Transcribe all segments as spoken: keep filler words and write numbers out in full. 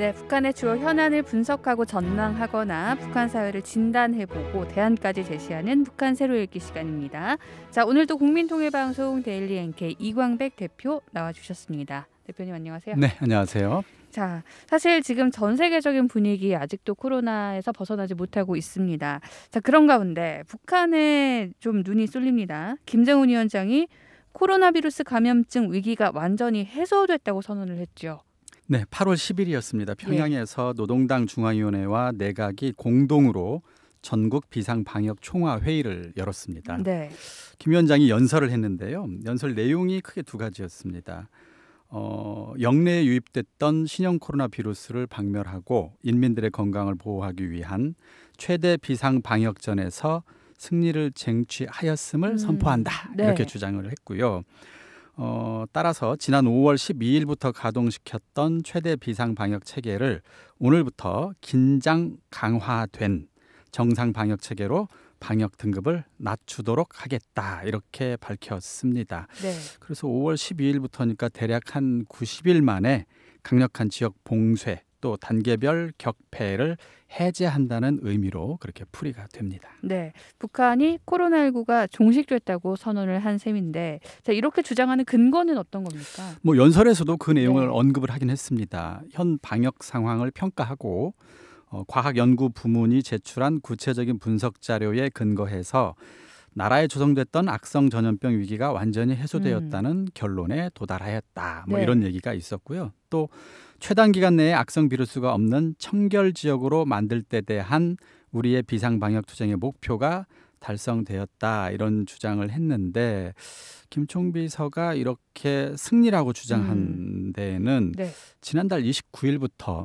네, 북한의 주요 현안을 분석하고 전망하거나 북한 사회를 진단해보고 대안까지 제시하는 북한 새로 읽기 시간입니다. 자, 오늘도 국민통일방송 데일리 엔케이 이광백 대표 나와주셨습니다. 대표님 안녕하세요. 네, 안녕하세요. 자, 사실 지금 전 세계적인 분위기 아직도 코로나에서 벗어나지 못하고 있습니다. 자, 그런 가운데 북한에 좀 눈이 쏠립니다. 김정은 위원장이 코로나 바이러스 감염증 위기가 완전히 해소됐다고 선언을 했죠. 네, 팔월 십일이었습니다. 평양에서 예. 노동당 중앙위원회와 내각이 공동으로 전국 비상방역 총화회의를 열었습니다. 네. 김 위원장이 연설을 했는데요. 연설 내용이 크게 두 가지였습니다. 어, 영내에 유입됐던 신형 코로나 바이러스를 박멸하고 인민들의 건강을 보호하기 위한 최대 비상방역전에서 승리를 쟁취하였음을 음, 선포한다. 네. 이렇게 주장을 했고요. 어, 따라서 지난 오월 십이일부터 가동시켰던 최대 비상방역 체계를 오늘부터 긴장 강화된 정상방역 체계로 방역 등급을 낮추도록 하겠다 이렇게 밝혔습니다. 네. 그래서 오월 십이일부터니까 대략 한 구십 일 만에 강력한 지역 봉쇄 또 단계별 격폐를 해제한다는 의미로 그렇게 풀이가 됩니다. 네, 북한이 코로나십구가 종식됐다고 선언을 한 셈인데 자, 이렇게 주장하는 근거는 어떤 겁니까? 뭐 연설에서도 그 내용을 네. 언급을 하긴 했습니다. 현 방역 상황을 평가하고 어, 과학연구 부문이 제출한 구체적인 분석 자료에 근거해서 나라에 조성됐던 악성 전염병 위기가 완전히 해소되었다는 음. 결론에 도달하였다. 뭐 네. 이런 얘기가 있었고요. 또 최단 기간 내에 악성 비루스가 없는 청결 지역으로 만들 때 대한 우리의 비상 방역 투쟁의 목표가 달성되었다. 이런 주장을 했는데 김총비서가 이렇게 승리라고 주장한 음. 데에는 네. 지난달 이십구일부터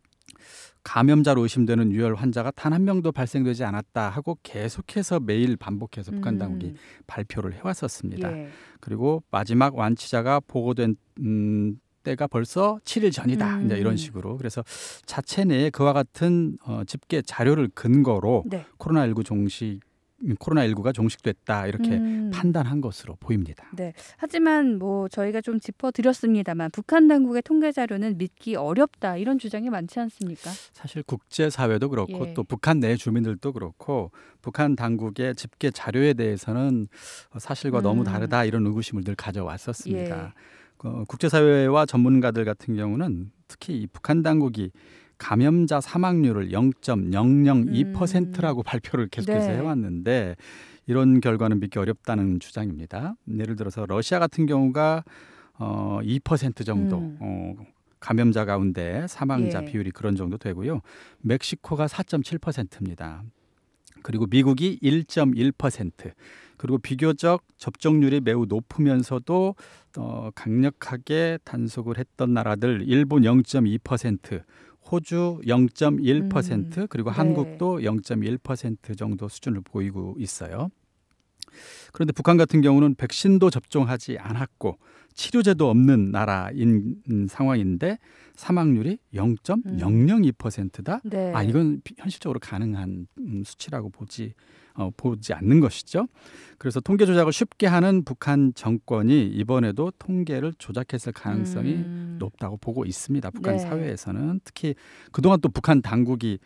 감염자로 의심되는 유혈 환자가 단 한 명도 발생되지 않았다 하고 계속해서 매일 반복해서 북한 당국이 음. 발표를 해왔었습니다. 예. 그리고 마지막 완치자가 보고된 음, 때가 벌써 칠일 전이다. 음. 이제 이런 식으로. 그래서 자체 내에 그와 같은 어, 집계 자료를 근거로 네. 코로나십구 종식 코로나십구가 종식됐다 이렇게 음. 판단한 것으로 보입니다. 네. 하지만 뭐 저희가 좀 짚어드렸습니다만 북한 당국의 통계 자료는 믿기 어렵다 이런 주장이 많지 않습니까? 사실 국제사회도 그렇고 예. 또 북한 내 주민들도 그렇고 북한 당국의 집계 자료에 대해서는 사실과 음. 너무 다르다 이런 의구심을 늘 가져왔었습니다. 예. 어, 국제사회와 전문가들 같은 경우는 특히 이 북한 당국이 감염자 사망률을 영 점 영영이 퍼센트라고 음. 발표를 계속해서 네. 해왔는데 이런 결과는 믿기 어렵다는 주장입니다. 예를 들어서 러시아 같은 경우가 어, 이 퍼센트 정도 음. 어, 감염자 가운데 사망자 예. 비율이 그런 정도 되고요. 멕시코가 사 점 칠 퍼센트입니다. 그리고 미국이 일 점 일 퍼센트 그리고 비교적 접종률이 매우 높으면서도 어, 강력하게 단속을 했던 나라들 일본 영 점 이 퍼센트 호주 영 점 일 퍼센트 음. 그리고 네. 한국도 영 점 일 퍼센트 정도 수준을 보이고 있어요. 그런데 북한 같은 경우는 백신도 접종하지 않았고 치료제도 없는 나라인 상황인데 사망률이 영 점 영영이 퍼센트다. 네. 아 이건 현실적으로 가능한 수치라고 보지 어, 보지 않는 것이죠. 그래서 통계 조작을 쉽게 하는 북한 정권이 이번에도 통계를 조작했을 가능성이 음. 높다고 보고 있습니다. 북한 네. 사회에서는 특히 그동안 또 북한 당국이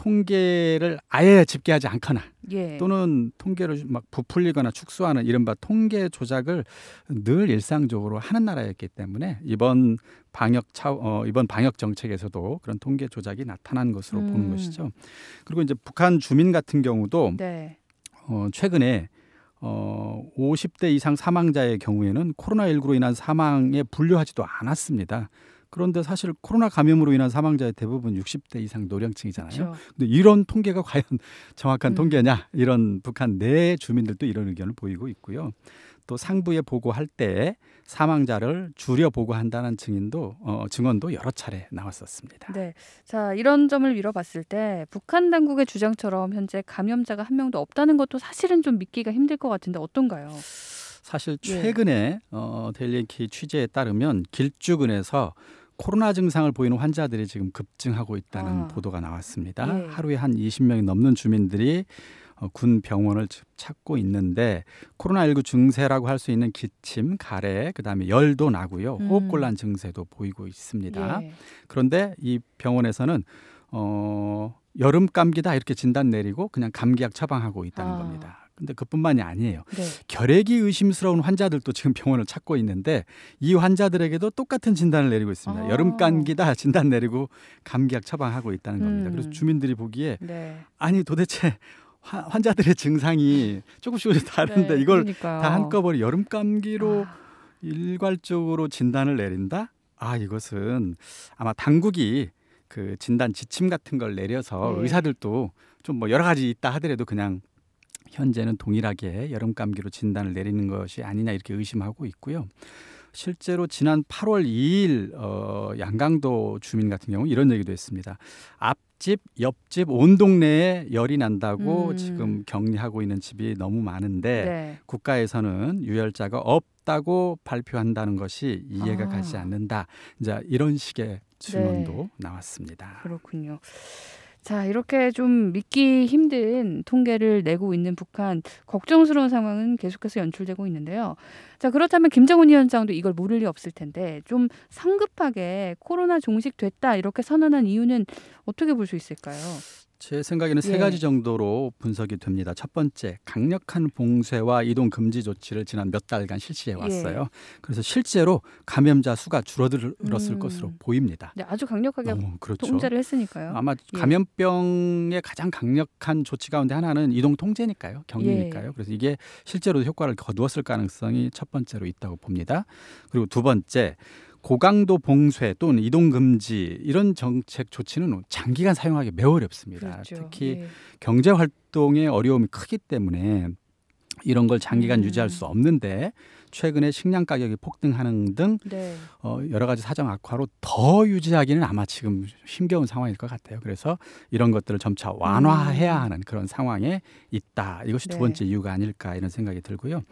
통계를 아예 집계하지 않거나 예. 또는 통계를 막 부풀리거나 축소하는 이른바 통계 조작을 늘 일상적으로 하는 나라였기 때문에 이번 방역 차 어, 이번 방역 정책에서도 그런 통계 조작이 나타난 것으로 음. 보는 것이죠. 그리고 이제 북한 주민 같은 경우도 네. 어, 최근에 어, 오십 대 이상 사망자의 경우에는 코로나십구로 인한 사망에 분류하지도 않았습니다. 그런데 사실 코로나 감염으로 인한 사망자의 대부분 육십 대 이상 노령층이잖아요. 그렇죠. 근데 이런 통계가 과연 정확한 음. 통계냐? 이런 북한 내 주민들도 이런 의견을 보이고 있고요. 또 상부에 보고할 때 사망자를 줄여 보고한다는 증인도 어, 증언도 여러 차례 나왔었습니다. 네. 자, 이런 점을 미뤄봤을 때 북한 당국의 주장처럼 현재 감염자가 한 명도 없다는 것도 사실은 좀 믿기가 힘들 것 같은데 어떤가요? 사실 예. 최근에 어, 데일리 엔케이 취재에 따르면 길쭉은에서 코로나 증상을 보이는 환자들이 지금 급증하고 있다는 아. 보도가 나왔습니다. 예. 하루에 한 이십 명이 넘는 주민들이 어, 군 병원을 찾고 있는데 코로나십구 증세라고 할 수 있는 기침, 가래, 그다음에 열도 나고요. 음. 호흡곤란 증세도 보이고 있습니다. 예. 그런데 이 병원에서는 어, 여름 감기다 이렇게 진단 내리고 그냥 감기약 처방하고 있다는 아. 겁니다. 근데 그뿐만이 아니에요. 네. 결핵이 의심스러운 환자들도 지금 병원을 찾고 있는데 이 환자들에게도 똑같은 진단을 내리고 있습니다. 아. 여름 감기다 진단 내리고 감기약 처방하고 있다는 겁니다. 음. 그래서 주민들이 보기에 네. 아니 도대체 화- 환자들의 증상이 조금씩 조금씩 다른데 네, 이걸 그러니까요. 다 한꺼번에 여름 감기로 아. 일괄적으로 진단을 내린다? 아 이것은 아마 당국이 그 진단 지침 같은 걸 내려서 네. 의사들도 좀 뭐 여러 가지 있다 하더라도 그냥 현재는 동일하게 여름 감기로 진단을 내리는 것이 아니냐 이렇게 의심하고 있고요. 실제로 지난 팔월 이일 어, 양강도 주민 같은 경우 이런 얘기도 했습니다. 앞집, 옆집 온 동네에 열이 난다고 음. 지금 격리하고 있는 집이 너무 많은데 네. 국가에서는 유혈자가 없다고 발표한다는 것이 이해가 아. 가지 않는다. 이제 이런 식의 증언도 네. 나왔습니다. 그렇군요. 자, 이렇게 좀 믿기 힘든 통계를 내고 있는 북한, 걱정스러운 상황은 계속해서 연출되고 있는데요. 자, 그렇다면 김정은 위원장도 이걸 모를 리 없을 텐데 좀 성급하게 코로나 종식됐다 이렇게 선언한 이유는 어떻게 볼 수 있을까요? 제 생각에는 세 예. 가지 정도로 분석이 됩니다. 첫 번째, 강력한 봉쇄와 이동 금지 조치를 지난 몇 달간 실시해 왔어요. 그래서 실제로 감염자 수가 줄어들었을 음. 것으로 보입니다. 네, 아주 강력하게 어, 그렇죠. 통제를 했으니까요. 아마 예. 감염병의 가장 강력한 조치 가운데 하나는 이동 통제니까요. 격리니까요. 예. 그래서 이게 실제로 효과를 거두었을 가능성이 첫 번째로 있다고 봅니다. 그리고 두 번째, 고강도 봉쇄 또는 이동 금지 이런 정책 조치는 장기간 사용하기 매우 어렵습니다. 그렇죠. 특히 예. 경제 활동의 어려움이 크기 때문에 이런 걸 장기간 음. 유지할 수 없는데 최근에 식량 가격이 폭등하는 등 네. 어, 여러 가지 사정 악화로 더 유지하기는 아마 지금 힘겨운 상황일 것 같아요. 그래서 이런 것들을 점차 완화해야 음. 하는 그런 상황에 있다. 이것이 네. 두 번째 이유가 아닐까 이런 생각이 들고요.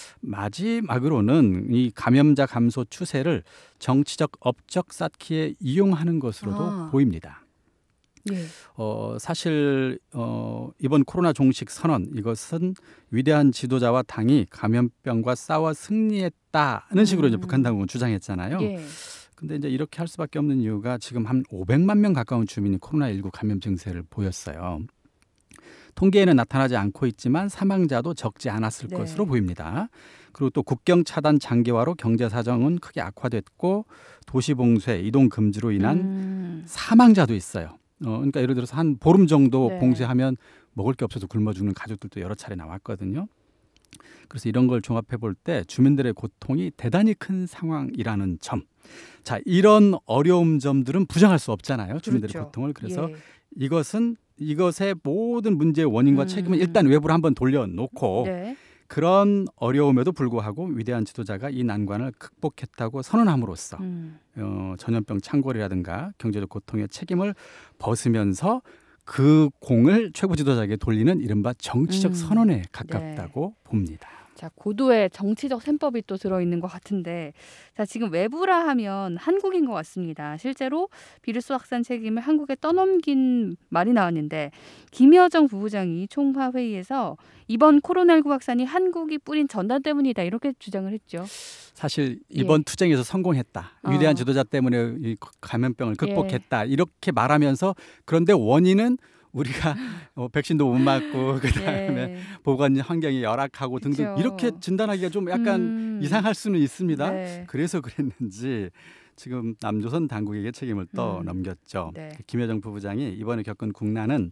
마지막으로는 이 감염자 감소 추세를 정치적 업적 쌓기에 이용하는 것으로도 아. 보입니다. 예. 어, 사실 어, 이번 코로나 종식 선언 이것은 위대한 지도자와 당이 감염병과 싸워 승리했다는 식으로 이제 음. 북한 당국은 주장했잖아요. 예. 근데 이제 이렇게 할 수밖에 없는 이유가 지금 한 오백만 명 가까운 주민이 코로나십구 감염 증세를 보였어요. 통계에는 나타나지 않고 있지만 사망자도 적지 않았을 네. 것으로 보입니다. 그리고 또 국경 차단 장기화로 경제 사정은 크게 악화됐고 도시 봉쇄, 이동 금지로 인한 음. 사망자도 있어요. 어, 그러니까 예를 들어서 한 보름 정도 네. 봉쇄하면 먹을 게 없어서 굶어 죽는 가족들도 여러 차례 나왔거든요. 그래서 이런 걸 종합해 볼 때 주민들의 고통이 대단히 큰 상황이라는 점. 자, 이런 어려움 점들은 부정할 수 없잖아요. 주민들의 그렇죠. 고통을. 그래서 예. 이것은 이것의 모든 문제의 원인과 음. 책임은 일단 외부로 한번 돌려놓고 네. 그런 어려움에도 불구하고 위대한 지도자가 이 난관을 극복했다고 선언함으로써 음. 어, 전염병 창궐이라든가 경제적 고통의 책임을 벗으면서 그 공을 최고 지도자에게 돌리는 이른바 정치적 음. 선언에 가깝다고 봅니다. 자, 고도의 정치적 셈법이 또 들어있는 것 같은데, 자, 지금 외부라 하면 한국인 것 같습니다. 실제로 비루스 확산 책임을 한국에 떠넘긴 말이 나왔는데, 김여정 부부장이 총파 회의에서 이번 코로나십구 확산이 한국이 뿌린 전단 때문이다 이렇게 주장을 했죠. 사실 이번 예. 투쟁에서 성공했다. 어. 위대한 지도자 때문에 이 감염병을 예. 극복했다. 이렇게 말하면서 그런데 원인은 우리가 어, 백신도 못 맞고 그다음에 예. 보건 환경이 열악하고 등등 그쵸. 이렇게 진단하기가 좀 약간 음. 이상할 수는 있습니다. 네. 그래서 그랬는지 지금 남조선 당국에게 책임을 떠 음. 넘겼죠. 네. 김여정 부부장이 이번에 겪은 국난은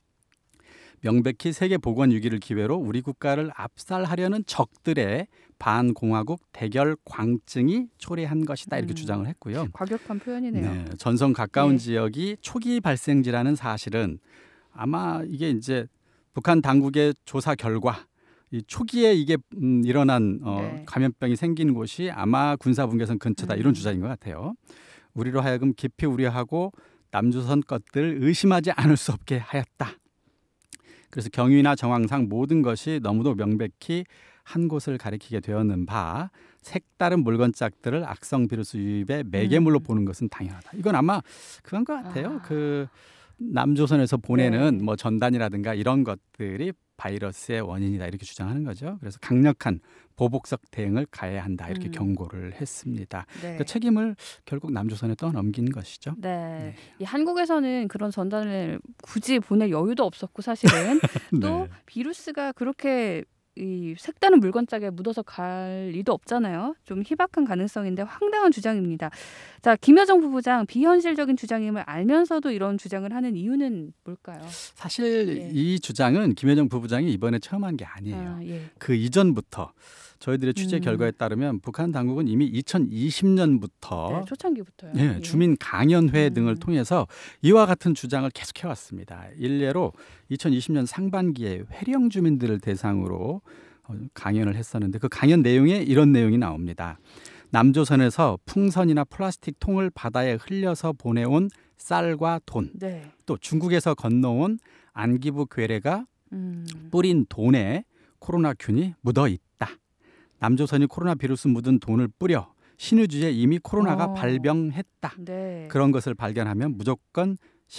명백히 세계 보건 위기를 기회로 우리 국가를 압살하려는 적들의 반공화국 대결 광증이 초래한 것이다 이렇게 음. 주장을 했고요. 과격한 표현이네요. 네, 전선 가까운 예. 지역이 초기 발생지라는 사실은 아마 이게 이제 북한 당국의 조사 결과 이 초기에 이게 음, 일어난 어, 네. 감염병이 생긴 곳이 아마 군사분계선 근처다 음. 이런 주장인 것 같아요. 우리로 하여금 깊이 우려하고 남조선 것들 의심하지 않을 수 없게 하였다. 그래서 경위나 정황상 모든 것이 너무도 명백히 한 곳을 가리키게 되었는 바 색다른 물건짝들을 악성 비루스 유입의 매개물로 음. 보는 것은 당연하다. 이건 아마 그건 것 같아요. 아. 그 남조선에서 보내는 네. 뭐 전단이라든가 이런 것들이 바이러스의 원인이다 이렇게 주장하는 거죠. 그래서 강력한 보복적 대응을 가해야 한다 이렇게 음. 경고를 했습니다. 네. 그 책임을 결국 남조선에 떠넘긴 것이죠. 네. 네. 이 한국에서는 그런 전단을 굳이 보낼 여유도 없었고 사실은 또 네. 비루스가 그렇게 이 색다른 물건짝에 묻어서 갈 리도 없잖아요. 좀 희박한 가능성인데 황당한 주장입니다. 자, 김여정 부부장 비현실적인 주장임을 알면서도 이런 주장을 하는 이유는 뭘까요? 사실 예. 이 주장은 김여정 부부장이 이번에 처음 한 게 아니에요. 아, 예. 그 이전부터 저희들의 취재 음. 결과에 따르면 북한 당국은 이미 이천이십 년부터 네, 초창기부터요. 예, 예. 주민 강연회 음. 등을 통해서 이와 같은 주장을 계속해 왔습니다. 일례로 이천이십 년 상반기에 회령 주민들을 대상으로 어, 강연을 했었는데 그 강연 내용에 이런 내용이 나옵니다. 남조선에서 풍선이나 플라스틱 통을 바다에 흘려서 보내온 쌀과 돈, 네. 또 중국에서 건너온 안기부 괴뢰가 음. 뿌린 돈에 코로나균이 묻어 있다. 남조선이 코로나 비루스 묻은 돈을 뿌려 신의주에 이미 코로나가 어. 발병했다. 네. 그런 것을 발견하면 무조건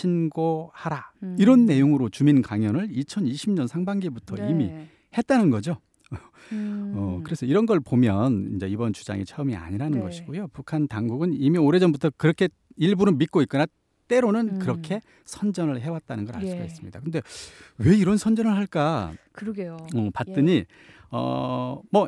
신고하라. 음. 이런 내용으로 주민 강연을 이천이십 년 상반기부터 네. 이미 했다는 거죠. 음. 어, 그래서 이런 걸 보면 이제 이번 주장이 처음이 아니라는 네. 것이고요. 북한 당국은 이미 오래전부터 그렇게 일부는 믿고 있거나 때로는 음. 그렇게 선전을 해왔다는 걸 알 수가 예. 있습니다. 근데 왜 이런 선전을 할까? 그러게요. 어, 봤더니 어, 뭐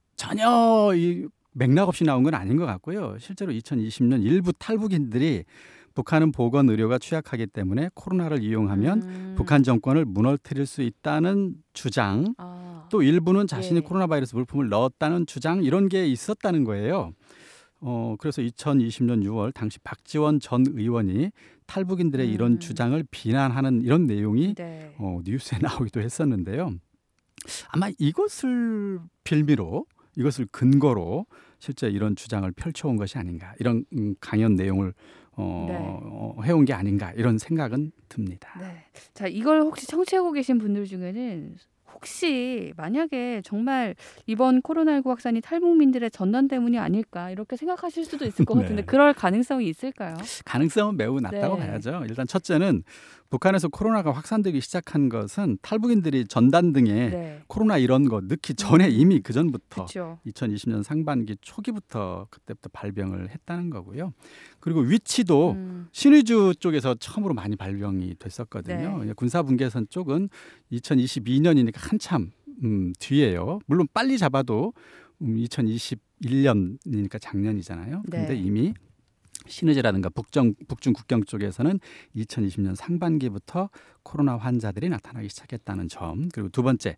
전혀 이 맥락 없이 나온 건 아닌 것 같고요. 실제로 이천이십 년 일부 탈북인들이 북한은 보건 의료가 취약하기 때문에 코로나를 이용하면 음. 북한 정권을 무너뜨릴 수 있다는 주장, 아. 또 일부는 자신이 예. 코로나 바이러스 물품을 넣었다는 주장 이런 게 있었다는 거예요. 어, 그래서 이천이십 년 유월 당시 박지원 전 의원이 탈북인들의 음. 이런 주장을 비난하는 이런 내용이 네. 어, 뉴스에 나오기도 했었는데요. 아마 이것을 빌미로 이것을 근거로 실제 이런 주장을 펼쳐온 것이 아닌가 이런 음, 강연 내용을 어, 네. 어, 해온 게 아닌가 이런 생각은 듭니다. 네. 자, 이걸 혹시 청취하고 계신 분들 중에는 혹시 만약에 정말 이번 코로나십구 확산이 탈북민들의 전단 때문이 아닐까 이렇게 생각하실 수도 있을 것 같은데 네. 그럴 가능성이 있을까요? 가능성은 매우 낮다고 네. 봐야죠. 일단 첫째는 북한에서 코로나가 확산되기 시작한 것은 탈북인들이 전단 등에 네. 코로나 이런 거 넣기 전에 음. 이미 그 전부터 그렇죠. 이천이십 년 상반기 초기부터 그때부터 발병을 했다는 거고요. 그리고 위치도 음. 신의주 쪽에서 처음으로 많이 발병이 됐었거든요. 네. 군사분계선 쪽은 이천이십이 년이니까 한참 음, 뒤에요. 물론 빨리 잡아도 음, 이천이십일 년이니까 작년이잖아요. 근데 네. 이미 신의주라든가 북정, 북중 국경 쪽에서는 이천이십 년 상반기부터 코로나 환자들이 나타나기 시작했다는 점. 그리고 두 번째,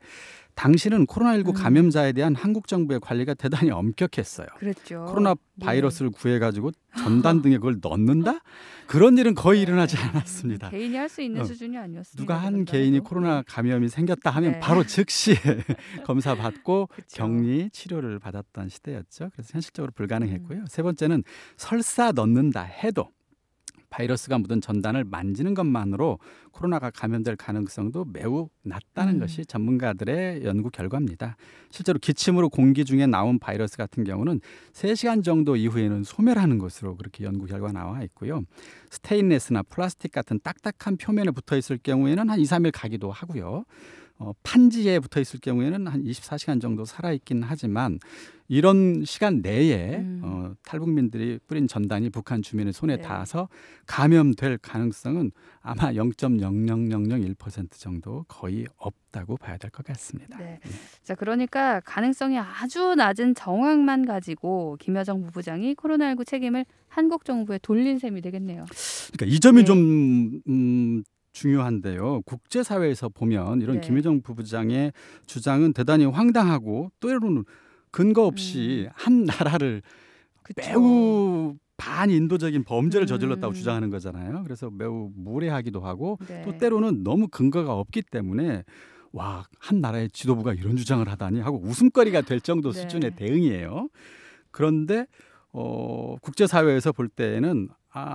당시는 코로나십구 음. 감염자에 대한 한국 정부의 관리가 대단히 엄격했어요. 그랬죠. 코로나 예. 바이러스를 구해가지고 전단 등에 그걸 넣는다? 그런 일은 거의 일어나지 않았습니다. 개인이 할 수 있는 어, 수준이 아니었습니다. 누가 한 그런 개인이 나라도. 코로나 감염이 생겼다 하면 네. 바로 즉시 검사 받고 그쵸. 격리 치료를 받았던 시대였죠. 그래서 현실적으로 불가능했고요. 음. 세 번째는 설사 넣는다 해도 바이러스가 묻은 전단을 만지는 것만으로 코로나가 감염될 가능성도 매우 낮다는 음. 것이 전문가들의 연구 결과입니다. 실제로 기침으로 공기 중에 나온 바이러스 같은 경우는 세 시간 정도 이후에는 소멸하는 것으로 그렇게 연구 결과 나와 있고요. 스테인레스나 플라스틱 같은 딱딱한 표면에 붙어 있을 경우에는 한 이, 삼 일 가기도 하고요. 어, 판지에 붙어 있을 경우에는 한 이십사 시간 정도 살아있긴 하지만 이런 시간 내에 음. 어, 탈북민들이 뿌린 전단이 북한 주민의 손에 네. 닿아서 감염될 가능성은 아마 영 점 영영영영일 퍼센트 정도 거의 없다고 봐야 될 것 같습니다. 네. 자, 그러니까 가능성이 아주 낮은 정황만 가지고 김여정 부부장이 코로나십구 책임을 한국 정부에 돌린 셈이 되겠네요. 그러니까 이 점이 네. 좀 음, 중요한데요. 국제사회에서 보면 이런 네. 김여정 부부장의 주장은 대단히 황당하고 때로는 근거 없이 음. 한 나라를 그쵸. 매우 반인도적인 범죄를 저질렀다고 음. 주장하는 거잖아요. 그래서 매우 무례하기도 하고 네. 또 때로는 너무 근거가 없기 때문에 와, 한 나라의 지도부가 이런 주장을 하다니 하고 웃음거리가 될 정도 네. 수준의 대응이에요. 그런데 어, 국제사회에서 볼 때에는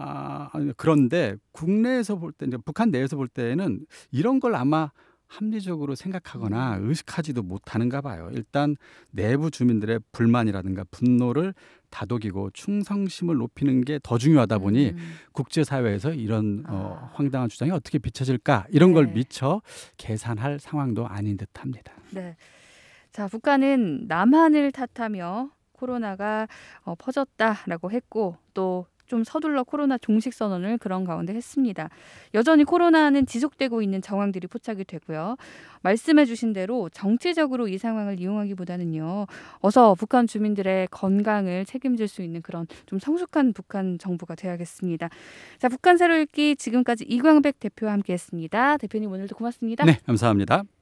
아, 아니, 그런데 국내에서 볼 때, 이제 북한 내에서 볼 때에는 이런 걸 아마 합리적으로 생각하거나 음. 의식하지도 못하는가 봐요. 일단 내부 주민들의 불만이라든가 분노를 다독이고 충성심을 높이는 게 더 중요하다 보니 음. 국제사회에서 이런 아. 어, 황당한 주장이 어떻게 비춰질까 이런 걸 네. 미처 계산할 상황도 아닌 듯합니다. 네. 자, 북한은 남한을 탓하며 코로나가 어, 퍼졌다라고 했고 또 좀 서둘러 코로나 종식 선언을 그런 가운데 했습니다. 여전히 코로나는 지속되고 있는 정황들이 포착이 되고요. 말씀해 주신 대로 정치적으로 이 상황을 이용하기보다는요. 어서 북한 주민들의 건강을 책임질 수 있는 그런 좀 성숙한 북한 정부가 돼야겠습니다. 자, 북한 새로 읽기 지금까지 이광백 대표와 함께했습니다. 대표님 오늘도 고맙습니다. 네, 감사합니다.